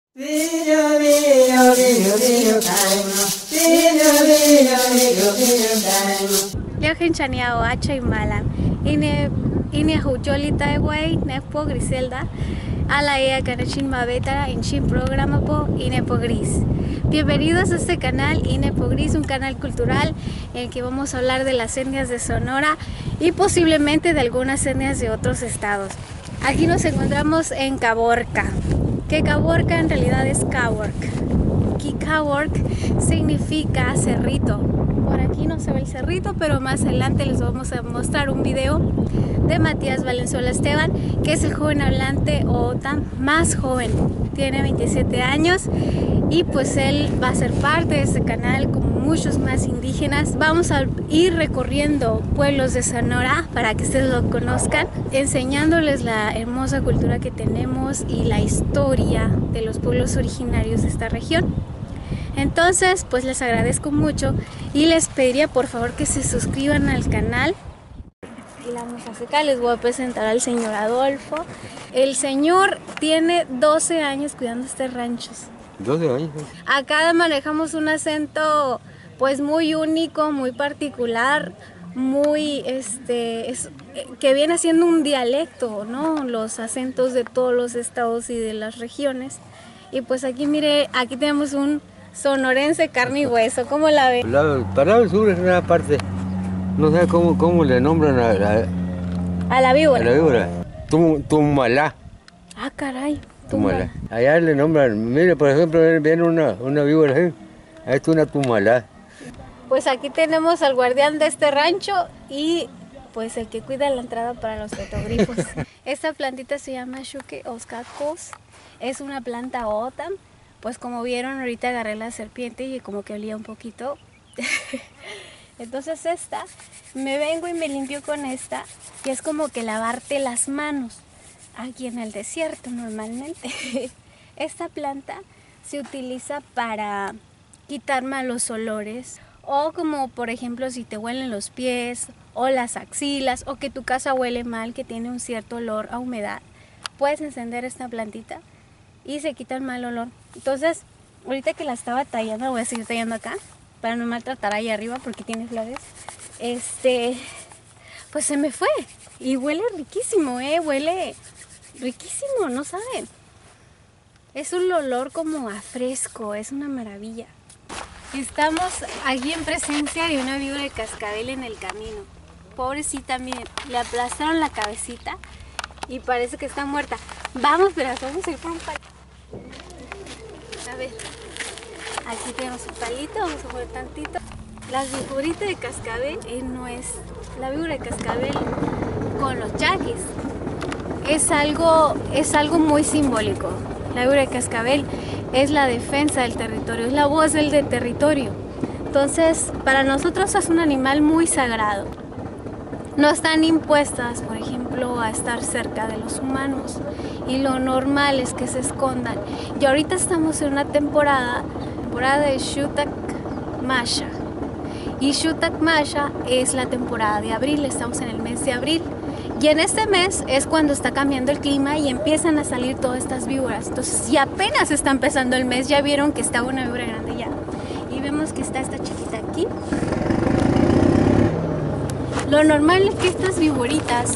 Yohin Chaniao Hacha y Malam. Ine Hujolita Eway, Nepo Griselda, Alaea Canachin Mabeta, Inchin Programa Po, Inepo Gris. Bienvenidos a este canal Inepo Gris, un canal cultural en el que vamos a hablar de las etnias de Sonora y posiblemente de algunas etnias de otros estados. Aquí nos encontramos en Caborca, que Caborca en realidad es Caborc. Aquí Caborc significa cerrito. Por aquí no se ve el cerrito, pero más adelante les vamos a mostrar un video de Matías Valenzuela Esteban, que es el joven hablante OTAN más joven. Tiene 27 años y pues él va a ser parte de este canal como muchos más indígenas. Vamos a ir recorriendo pueblos de Sonora para que ustedes lo conozcan, enseñándoles la hermosa cultura que tenemos y la historia de los pueblos originarios de esta región. Entonces, pues les agradezco mucho y les pediría por favor que se suscriban al canal. Y la música, les voy a presentar al señor Adolfo. El señor tiene 12 años cuidando este rancho. 12 años. Acá manejamos un acento pues muy único, muy particular, muy que viene siendo un dialecto, ¿no? Los acentos de todos los estados y de las regiones. Y pues aquí mire, aquí tenemos un sonorense carne y hueso, ¿cómo la ve? Para el sur es una parte, no sé cómo le nombran a la víbora. A la víbora. Tumalá. Ah, caray. Tumalá. Allá le nombran, mire, por ejemplo, viene una víbora, ¿eh? Esta es una tumalá. Pues aquí tenemos al guardián de este rancho y pues el que cuida la entrada para los petrogrifos. Esta plantita se llama Shuke Oscacos, es una planta OTAN. Pues como vieron, ahorita agarré la serpiente y como que olía un poquito. Entonces me vengo y me limpio con esta, que es como que lavarte las manos. Aquí en el desierto normalmente. Esta planta se utiliza para quitar malos olores. O como por ejemplo si te huelen los pies o las axilas o que tu casa huele mal, que tiene un cierto olor a humedad. Puedes encender esta plantita y se quita el mal olor. Entonces, ahorita que la estaba tallando, voy a seguir tallando acá para no maltratar ahí arriba porque tiene flores. Pues se me fue y huele riquísimo, huele riquísimo, no saben. Es un olor como a fresco, es una maravilla. Estamos aquí en presencia de una víbora de cascabel en el camino. Pobrecita, miren, le aplastaron la cabecita y parece que está muerta. Vamos, pero vamos a ir por un palito. A ver, aquí tenemos un palito, vamos a mover tantito. La víborita de cascabel no es la víbora de cascabel con los yaquis. Es algo muy simbólico. La víbora de cascabel es la defensa del territorio, es la voz del territorio. Entonces, para nosotros es un animal muy sagrado. No están impuestas, por ejemplo, a estar cerca de los humanos y lo normal es que se escondan. Y ahorita estamos en una temporada de Shutak Masha. Y Shutak Masha es la temporada de abril, estamos en el mes de abril. Y en este mes es cuando está cambiando el clima y empiezan a salir todas estas víboras. Entonces, si apenas está empezando el mes, ya vieron que estaba una víbora grande ya. Y vemos que está esta chiquita aquí. Lo normal es que estas víboritas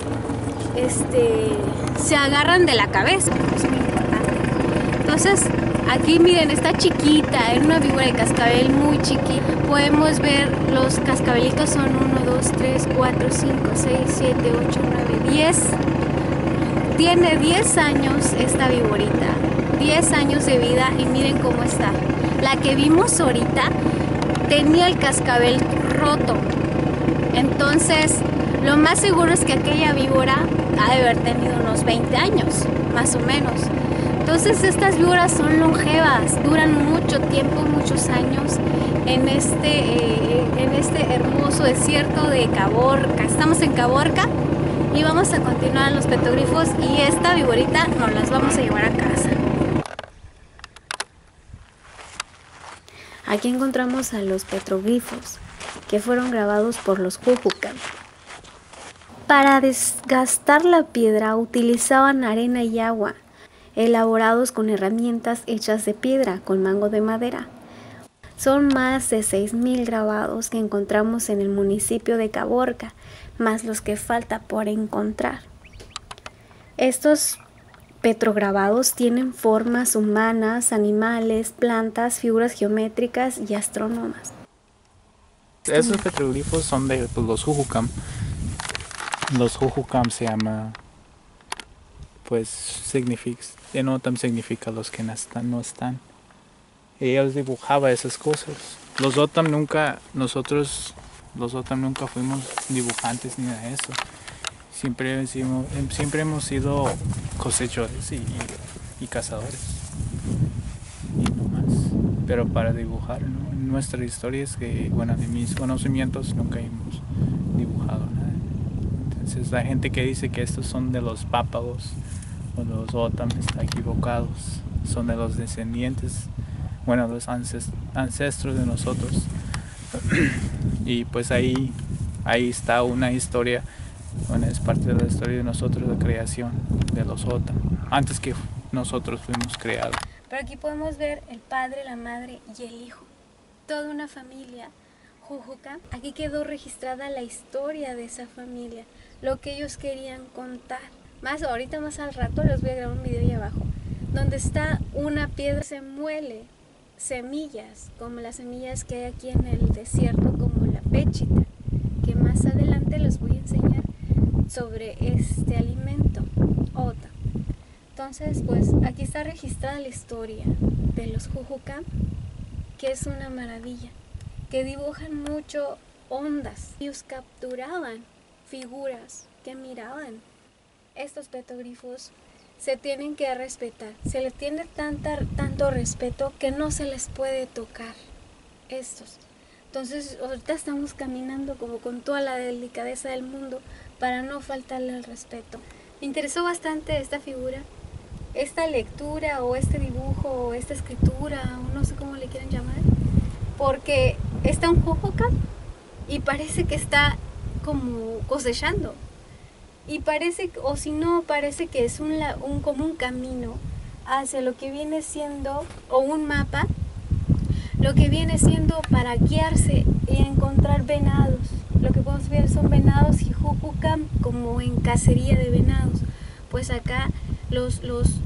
se agarran de la cabeza. Es muy importante. Entonces, aquí miren, está chiquita, es una víbora de cascabel muy chiquita. Podemos ver los cascabelitos son 1, 2, 3, 4, 5, 6, 7, 8, 9, 10. Tiene 10 años esta víborita, 10 años de vida y miren cómo está. La que vimos ahorita tenía el cascabel roto. Entonces, lo más seguro es que aquella víbora ha de haber tenido unos 20 años, más o menos. Entonces, estas víboras son longevas, duran mucho tiempo, muchos años en este hermoso desierto de Caborca. Estamos en Caborca y vamos a continuar en los petrogrifos y esta víborita nos las vamos a llevar a casa. Aquí encontramos a los petroglifos que fueron grabados por los Jujucan. Para desgastar la piedra utilizaban arena y agua elaborados con herramientas hechas de piedra con mango de madera. Son más de 6,000 grabados que encontramos en el municipio de Caborca, más los que falta por encontrar. Estos petrograbados tienen formas humanas, animales, plantas, figuras geométricas y astrónomas. Esos petroglifos son de los Jujucam. Los Jujucam se llama, pues denotan significa los que no están. Y ellos dibujaban esas cosas. Los Otam nunca fuimos dibujantes ni nada de eso. Siempre hemos sido cosechadores y cazadores. Y no más. Pero para dibujar, ¿no? Nuestra historia es que, bueno, de mis conocimientos nunca hemos dibujado nada. Entonces la gente que dice que estos son de los Pápagos o los Otam está equivocados. Son de los descendientes, bueno, los ancestros de nosotros. Y pues ahí está una historia, bueno, es parte de la historia de nosotros, de creación de los Otam, antes que nosotros fuimos creados. Pero aquí podemos ver el padre, la madre y el hijo, toda una familia Jujucam. Aquí quedó registrada la historia de esa familia, lo que ellos querían contar. Ahorita más al rato les voy a grabar un video ahí abajo, donde está una piedra, se muele semillas, como las semillas que hay aquí en el desierto, como la péchita, que más adelante les voy a enseñar sobre este alimento, Ota. Entonces, pues aquí está registrada la historia de los Jujucam, que es una maravilla, que dibujan mucho ondas. Ellos capturaban figuras que miraban. Estos petroglifos se tienen que respetar, se les tiene tanto respeto que no se les puede tocar estos. Entonces ahorita estamos caminando como con toda la delicadeza del mundo para no faltarle el respeto. Me interesó bastante esta figura, esta lectura o este dibujo o esta escritura, o no sé cómo le quieran llamar, porque está un Jujucam y parece que está como cosechando. Y parece, o si no, parece que es como un camino hacia lo que viene siendo, o un mapa, lo que viene siendo para guiarse y encontrar venados. Lo que podemos ver son venados y Jujucam como en cacería de venados. Pues acá los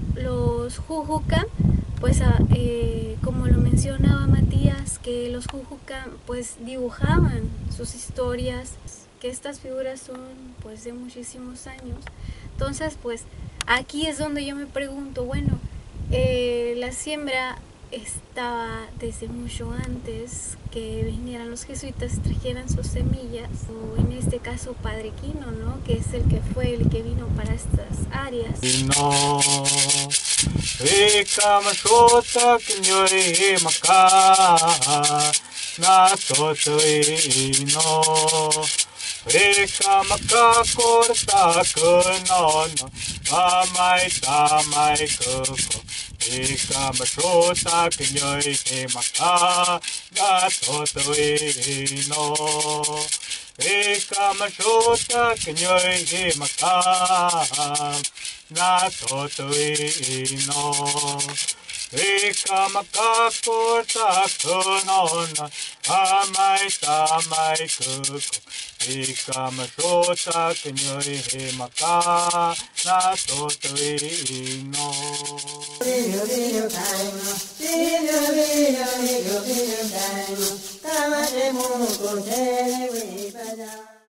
Jujucam, pues como lo mencionaba Matías, que los Jujucam pues dibujaban sus historias, que estas figuras son pues de muchísimos años. Entonces pues aquí es donde yo me pregunto, bueno, la siembra estaba desde mucho antes que vinieran los jesuitas, trajeran sus semillas, o en este caso Padre Quino, ¿no? Que es el que vino para estas áreas. Reka maka korta kunono, amai tamai kuko. Reka mashota kinyoy maka gatotuino. Reka mashota kinyoy maka gatotuino. Reka maka korta kunono, amai tamai kuko. Rika mashota kinyoy maka na totoino.